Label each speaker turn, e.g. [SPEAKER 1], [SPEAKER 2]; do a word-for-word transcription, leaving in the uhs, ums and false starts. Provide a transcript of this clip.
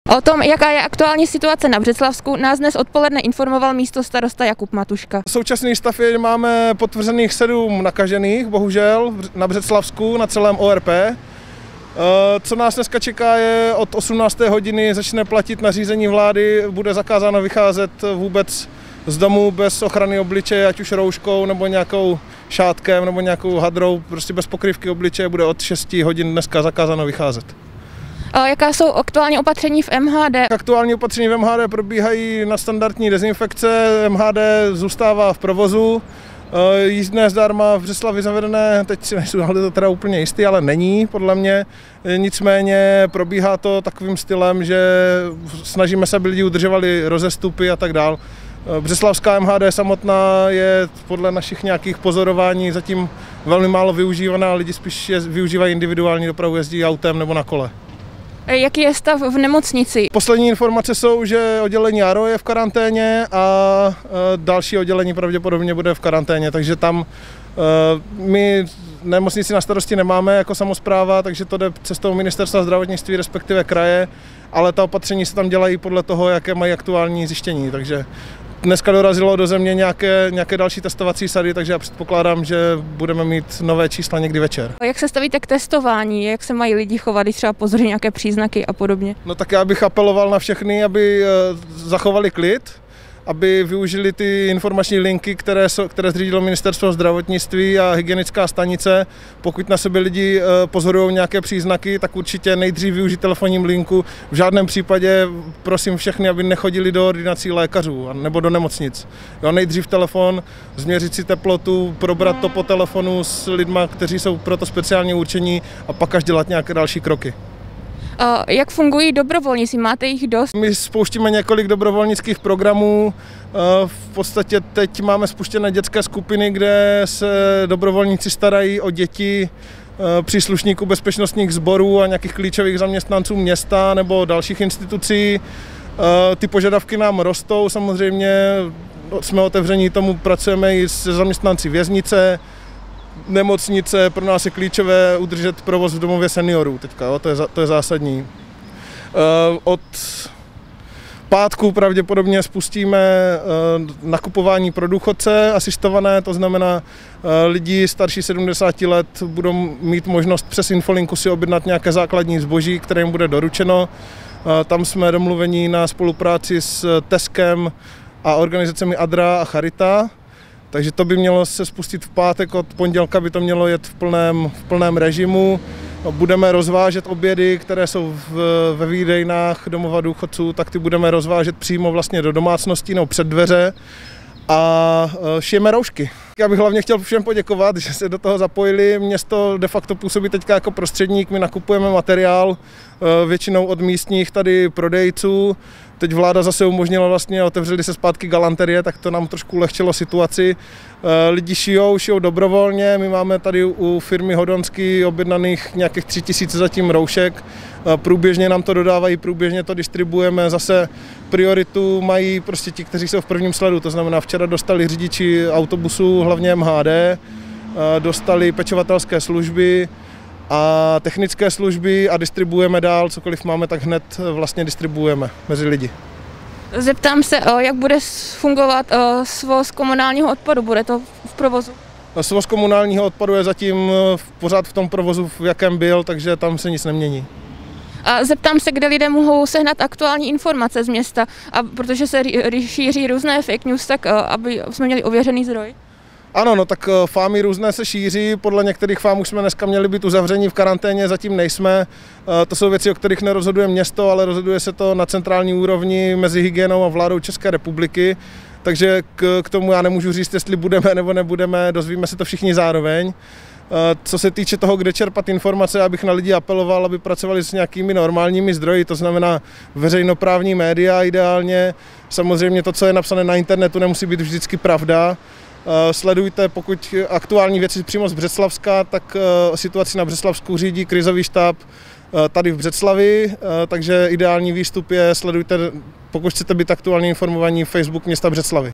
[SPEAKER 1] O tom, jaká je aktuální situace na Břeclavsku, nás dnes odpoledne informoval místostarosta Jakub Matuška.
[SPEAKER 2] Současný stav je, že máme potvrzených sedm nakažených, bohužel, na Břeclavsku, na celém O R P. Co nás dneska čeká je, od osmnácté hodiny začne platit nařízení vlády, bude zakázáno vycházet vůbec z domu bez ochrany obličeje, ať už rouškou nebo nějakou šátkem nebo nějakou hadrou, prostě bez pokrývky obličeje bude od šesti hodin dneska zakázáno vycházet.
[SPEAKER 1] A jaká jsou aktuální opatření v M H D?
[SPEAKER 2] Aktuální opatření v M H D probíhají na standardní dezinfekce, M H D zůstává v provozu, jízdné zdarma v Břeclavi zavedené, teď si nejsou to teda úplně jistý, ale není podle mě, nicméně probíhá to takovým stylem, že snažíme se, aby lidi udržovali rozestupy a tak dál. Břeclavská M H D samotná je podle našich nějakých pozorování zatím velmi málo využívaná, lidi spíš je, využívají individuální dopravu, jezdí autem nebo na kole.
[SPEAKER 1] Jaký je stav v nemocnici?
[SPEAKER 2] Poslední informace jsou, že oddělení Jaro je v karanténě a další oddělení pravděpodobně bude v karanténě, takže tam my nemocnici na starosti nemáme jako samospráva, takže to jde cestou Ministerstva zdravotnictví, respektive kraje, ale ta opatření se tam dělají podle toho, jaké mají aktuální zjištění, takže dneska dorazilo do země nějaké, nějaké další testovací sady, takže já předpokládám, že budeme mít nové čísla někdy večer.
[SPEAKER 1] Jak se stavíte k testování? Jak se mají lidi chovat, když třeba pozoří nějaké příznaky a podobně?
[SPEAKER 2] No tak já bych apeloval na všechny, aby zachovali klid, aby využili ty informační linky, které, jsou, které zřídilo Ministerstvo zdravotnictví a hygienická stanice. Pokud na sebe lidi pozorují nějaké příznaky, tak určitě nejdřív využít telefonním linku. V žádném případě prosím všechny, aby nechodili do ordinací lékařů nebo do nemocnic. Jo, nejdřív telefon, změřit si teplotu, probrat to po telefonu s lidma, kteří jsou proto speciálně určení a pak až dělat nějaké další kroky.
[SPEAKER 1] Jak fungují dobrovolníci? Máte jich dost?
[SPEAKER 2] My spouštíme několik dobrovolnických programů. V podstatě teď máme spuštěné dětské skupiny, kde se dobrovolníci starají o děti příslušníků bezpečnostních sborů a nějakých klíčových zaměstnanců města nebo dalších institucí. Ty požadavky nám rostou, samozřejmě jsme otevření tomu, pracujeme i se zaměstnanci věznice, nemocnice, pro nás je klíčové udržet provoz v domově seniorů teďka, jo, to, je, to je zásadní. Od pátku pravděpodobně spustíme nakupování pro důchodce asistované, to znamená lidi starší sedmdesáti let budou mít možnost přes infolinku si objednat nějaké základní zboží, které jim bude doručeno. Tam jsme domluveni na spolupráci s Teskem a organizacemi Adra a Charita. Takže to by mělo se spustit v pátek, od pondělka by to mělo jet v plném, v plném režimu. Budeme rozvážet obědy, které jsou v, ve výdejnách domova důchodců, tak ty budeme rozvážet přímo vlastně do domácností nebo před dveře a šijeme roušky. Já bych hlavně chtěl všem poděkovat, že se do toho zapojili. Město de facto působí teďka jako prostředník, my nakupujeme materiál většinou od místních tady prodejců. Teď vláda zase umožnila vlastně, otevřeli se zpátky galanterie, tak to nám trošku ulehčilo situaci. Lidi šijou, šijou dobrovolně, my máme tady u firmy Hodonský objednaných nějakých tři tisíce zatím roušek. Průběžně nám to dodávají, průběžně to distribuujeme, zase prioritu mají prostě ti, kteří jsou v prvním sledu, to znamená včera dostali řidiči autobusů, hlavně M H D, dostali pečovatelské služby a technické služby a distribuujeme dál, cokoliv máme, tak hned vlastně distribuujeme mezi lidi.
[SPEAKER 1] Zeptám se, jak bude fungovat svoz komunálního odpadu, bude to v provozu?
[SPEAKER 2] Svoz komunálního odpadu je zatím pořád v tom provozu, v jakém byl, takže tam se nic nemění.
[SPEAKER 1] A zeptám se, kde lidé mohou sehnat aktuální informace z města, a protože se šíří různé fake news, tak aby jsme měli ověřený zdroj?
[SPEAKER 2] Ano, no tak fámy různé se šíří, podle některých fám už jsme dneska měli být uzavření v karanténě, zatím nejsme. To jsou věci, o kterých nerozhoduje město, ale rozhoduje se to na centrální úrovni mezi hygienou a vládou České republiky. Takže k, k tomu já nemůžu říct, jestli budeme nebo nebudeme, dozvíme se to všichni zároveň. Co se týče toho, kde čerpat informace, abych na lidi apeloval, aby pracovali s nějakými normálními zdroji, to znamená veřejnoprávní média ideálně. Samozřejmě to, co je napsané na internetu, nemusí být vždycky pravda. Sledujte, pokud aktuální věci přímo z Břeclavska, tak situaci na Břeclavsku řídí krizový štáb tady v Břeclavi, takže ideální výstup je, sledujte, pokud chcete být aktuálně informovaní, Facebook města Břeclavy.